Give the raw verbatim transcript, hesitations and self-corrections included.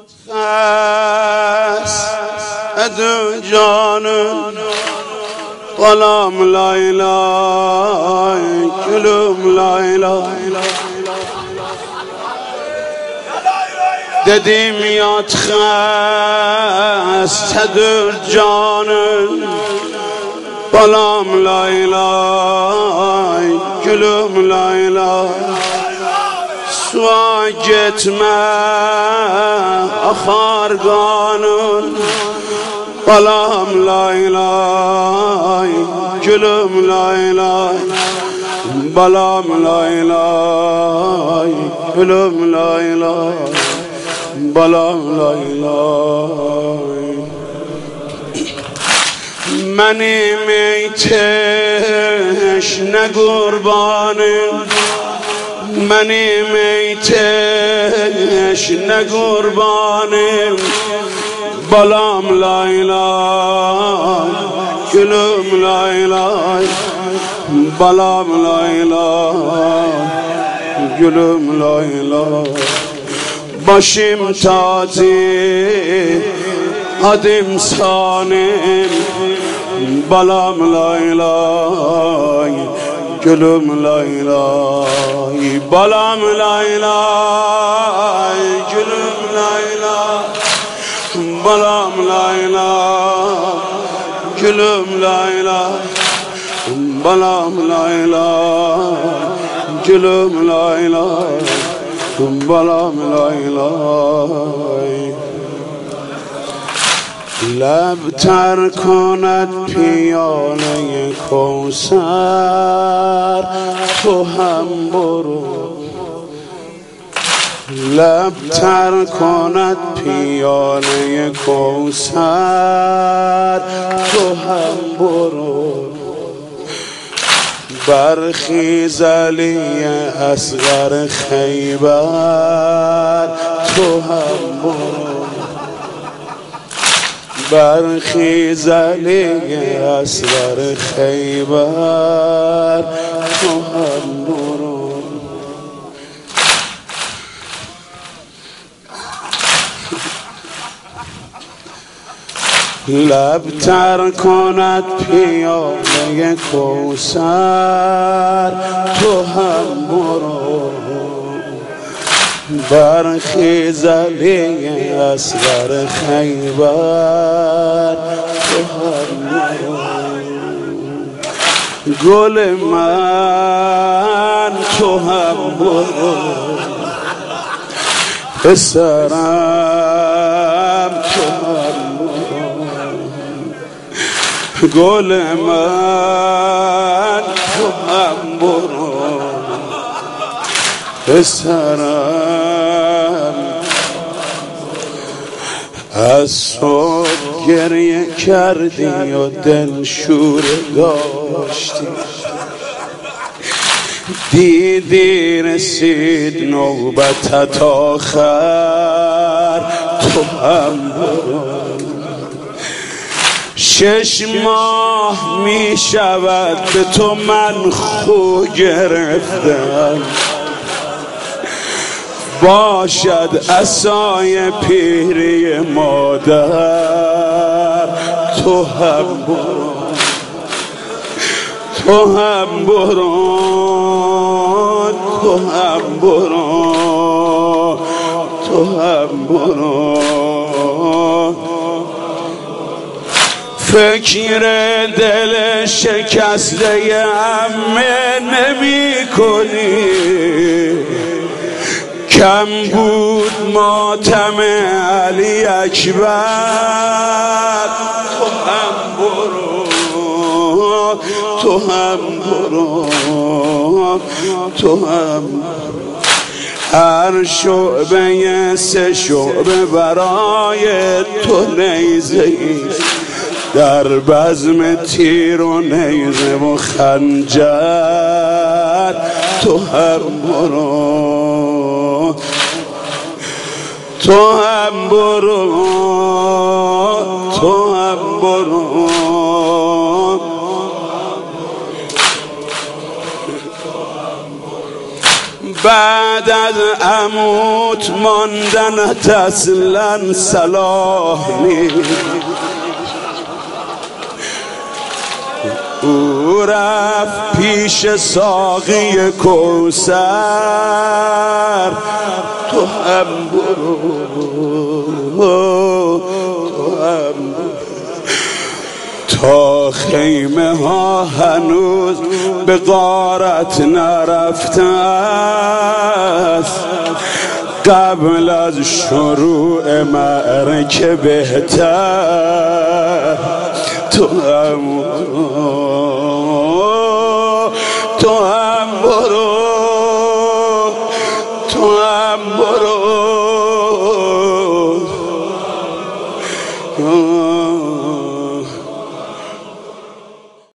ادو جانم غلام لا اله گلم لا اله دیدی میاد خسته دور جانم غلام لا اله گلم لا اله سوا gitme akarganın Balam lay lay gülüm lay lay Balam lay lay gülüm lay lay Balam lay lay Benim ey teşne kurbanım Benim ey teşne kurbanım Balam lay lay gülüm lay lay Balam lay lay gülüm lay lay Başım tacı adım sanim Balam lay lay gülüm lay lay Balam lay lay gülüm lay lay Balam lay lay gülüm lay lay Balam lay lay gülüm lay lay Balam lay lay لب تر کند پیاله کوثر تو هم برو لب تر کند پیاله کوثر تو هم برو برخیز علی اصغر خیبر تو هم برو برخیز علی اصغر خیبر تو هم برو لب تر کند پیاله کوثر تو هم برو برخیز علی اصغر خیبر تو هم برو گل من تو هم برو پسرم تو هم برو گل من تو هم برو پسرم از صبح گریه کردی و دل شوره داشتی دیدی رسید نوبتت آخر تو هم برو شش ماه می شود به تو من خو گرفتم باشد عصای پیری مادر تو هم برو تو هم برو تو هم برو تو هم برو فکر دل شکسته عمه نمی کنی کم بود ماتم علی اکبر تو هم برو تو هم برو تو هم هر شعبه سه شعبه برای تو نیزه‌ای در بزم تیر و نیزه و خنجر تو هم برو تو هم برو تو هم برو بعد از اموت ماندنت اصلا صلاح نیست. او رفت پیش ساقی کوثر، تو هم برو، تو هم تا خیمه ها هنوز به غارت نرفته است، قبل از شروع معرکه بهتر تو هم